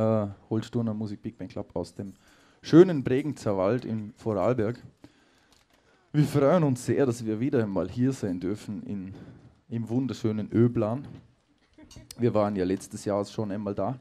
Holzturner Musik Big Band Club aus dem schönen Bregenzer Wald in Vorarlberg. Wir freuen uns sehr, dass wir wieder einmal hier sein dürfen im wunderschönen Öblan. Wir waren ja letztes Jahr schon einmal da.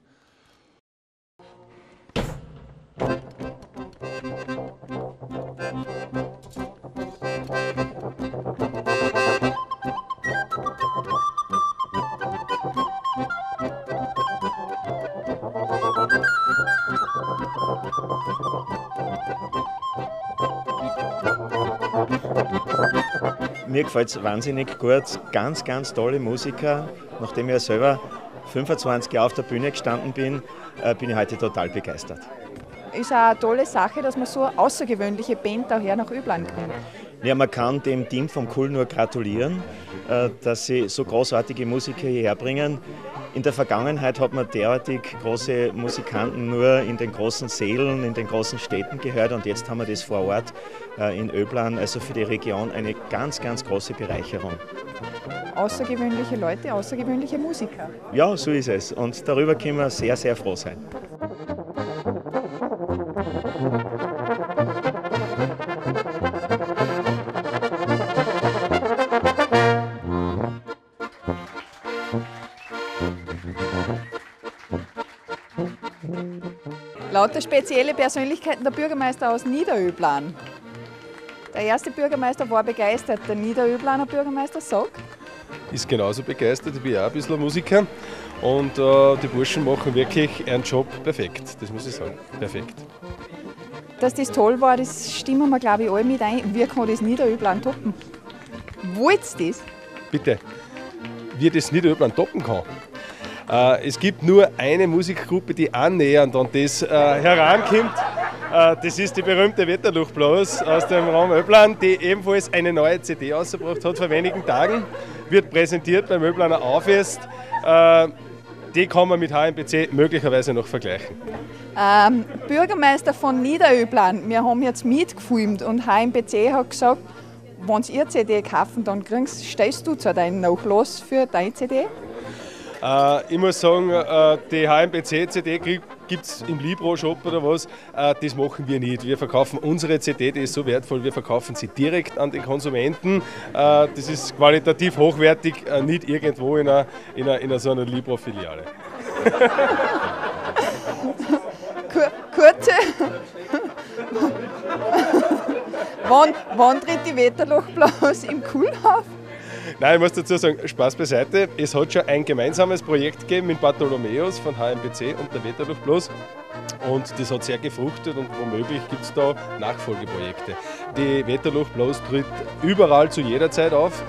Mir gefällt es wahnsinnig gut, ganz, ganz tolle Musiker. Nachdem ich ja selber 25 Jahre auf der Bühne gestanden bin, bin ich heute total begeistert. Ist auch eine tolle Sache, dass man so eine außergewöhnliche Band auch her nach Öblan kommt. Ja, man kann dem Team vom KUL nur gratulieren, dass sie so großartige Musiker hierher bringen. In der Vergangenheit hat man derartig große Musikanten nur in den großen Sälen, in den großen Städten gehört und jetzt haben wir das vor Ort in Öblan, also für die Region eine ganz, ganz große Bereicherung. Außergewöhnliche Leute, außergewöhnliche Musiker. Ja, so ist es und darüber können wir sehr, sehr froh sein. Lauter spezielle Persönlichkeiten, der Bürgermeister aus Niederöblan. Der erste Bürgermeister war begeistert, der Niederöblaner Bürgermeister sagt. Ist genauso begeistert, ich bin auch ein bisschen Musiker und die Burschen machen wirklich ihren Job perfekt, das muss ich sagen, perfekt. Dass das toll war, das stimmen wir glaube ich alle mit ein. Wie kann das Niederöblan toppen? Wollt ihr das? Bitte, wie das Niederöblan toppen kann? Es gibt nur eine Musikgruppe, die annähernd an das herankommt. Das ist die berühmte Wetterluchblaus aus dem Raum Öblan, die ebenfalls eine neue CD ausgebracht hat vor wenigen Tagen. Wird präsentiert beim Öblaner Aufest. Die kann man mit HMBC möglicherweise noch vergleichen. Bürgermeister von Niederöblan, wir haben jetzt mitgefilmt und HMBC hat gesagt, wenn ihr CD kaufen, dann stellst du zu deinen Nachlass für deine CD? Ich muss sagen, die HMBC-CD gibt es im Libro-Shop oder was, das machen wir nicht. Wir verkaufen unsere CD, die ist so wertvoll, wir verkaufen sie direkt an den Konsumenten. Das ist qualitativ hochwertig, nicht irgendwo in so einer Libro-Filiale. Kurze. Wann tritt die Wetterluchblaus im KUL auf? Nein, ich muss dazu sagen, Spaß beiseite. Es hat schon ein gemeinsames Projekt gegeben mit Bartholomäus von HMBC und der Wetterluchblaus. Und das hat sehr gefruchtet und womöglich gibt es da Nachfolgeprojekte. Die Wetterluchblaus tritt überall zu jeder Zeit auf.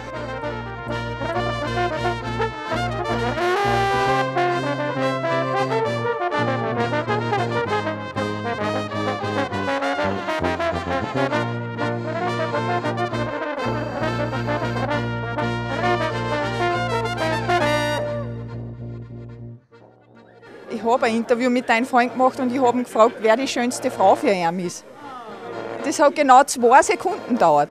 Ich habe ein Interview mit deinem Freund gemacht und ich habe ihn gefragt, wer die schönste Frau für ihn ist. Das hat genau 2 Sekunden gedauert.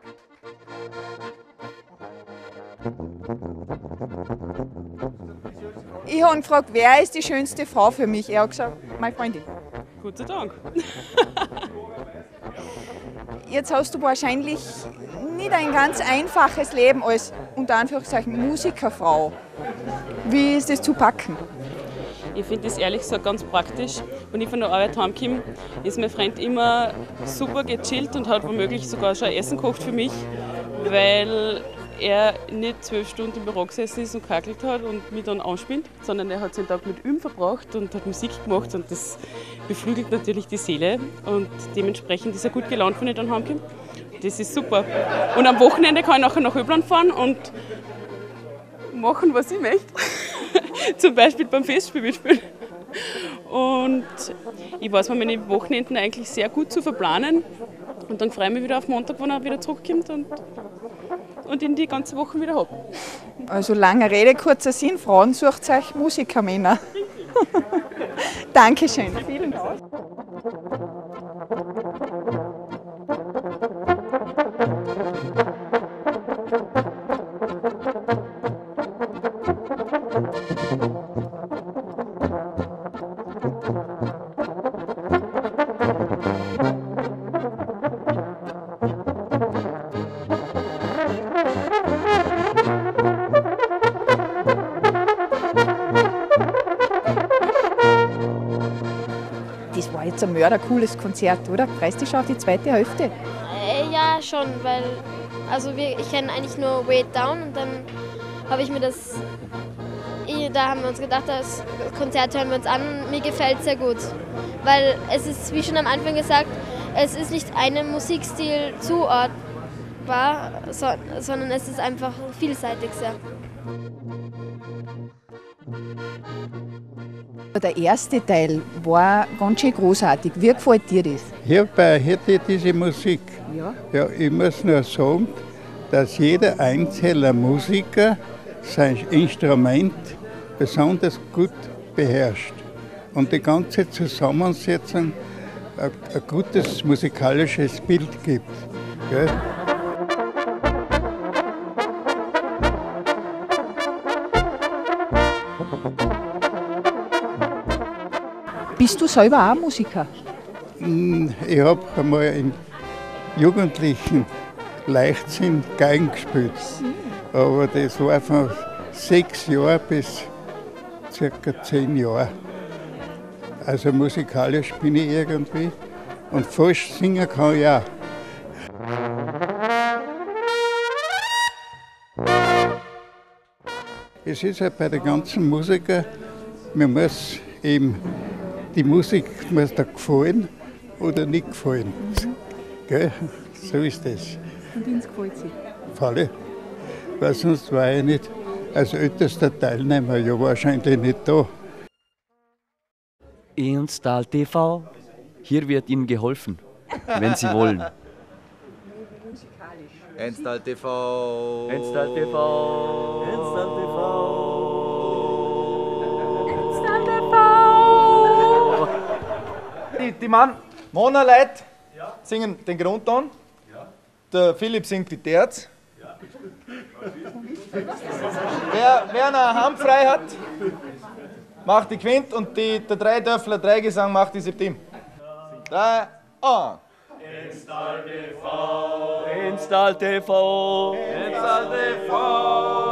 Ich habe ihn gefragt, wer ist die schönste Frau für mich? Er hat gesagt, meine Freundin. Gott sei Dank. Jetzt hast du wahrscheinlich nicht ein ganz einfaches Leben als, unter Anführungszeichen, Musikerfrau. Wie ist das zu packen? Ich finde das ehrlich gesagt ganz praktisch. Wenn ich von der Arbeit heimkomme, ist mein Freund immer super gechillt und hat womöglich sogar schon Essen gekocht für mich, weil er nicht 12 Stunden im Büro gesessen ist und gehackelt hat und mich dann anspinnt, sondern er hat seinen Tag mit Üben verbracht und hat Musik gemacht und das beflügelt natürlich die Seele und dementsprechend ist er gut gelaunt, wenn ich dann heimkomme. Das ist super. Und am Wochenende kann ich nachher nach Öblan fahren und machen, was ich möchte. Zum Beispiel beim Festspiel mitspielen. Und ich weiß mir meine Wochenenden eigentlich sehr gut zu verplanen. Und dann freue ich mich wieder auf Montag, wenn er wieder zurückkommt und ihn die ganze Woche wieder habe. Also lange Rede, kurzer Sinn, Frauen sucht euch Musikermänner. Dankeschön. Vielen Dank. das war jetzt ein mördercooles Konzert, oder? Freust du dich schon auf die zweite Hälfte? Ja, schon, weil ich kenne eigentlich nur Way It Down und dann habe ich mir da haben wir uns gedacht, das Konzert hören wir uns an und mir gefällt es sehr gut. Weil es ist, wie schon am Anfang gesagt, es ist nicht einem Musikstil zuordnbar, sondern es ist einfach vielseitig sehr. Der erste Teil war ganz schön großartig. Wie gefällt dir das? Hierbei hätte ich diese Musik. Ja. Ich muss nur sagen, dass jeder einzelne Musiker sein Instrument besonders gut beherrscht und die ganze Zusammensetzung ein gutes musikalisches Bild gibt. Gell? Bist du selber auch Musiker? Ich habe einmal im jugendlichen Leichtsinn Geigen gespielt, aber das war von 6 Jahren bis ca. 10 Jahre. Also musikalisch bin ich irgendwie und falsch singen kann ich auch. Es ist halt bei den ganzen Musikern, man muss eben, die Musik muss da gefallen oder nicht gefallen. Gell? So ist das. Und uns gefällt sie. Falle. Weil sonst war ich nicht als ältester Teilnehmer ja wahrscheinlich nicht da. Enstal TV, hier wird Ihnen geholfen, wenn Sie wollen. Enstal TV. Enstal TV. Enstal TV. Die Mona-Leute singen den Grundton. Der Philipp singt die Terz. Wer eine Hand frei hat, macht die Quint und der Dreidöffler Dreigesang macht die Septim. 3, 1. Enstal TV. Enstal TV.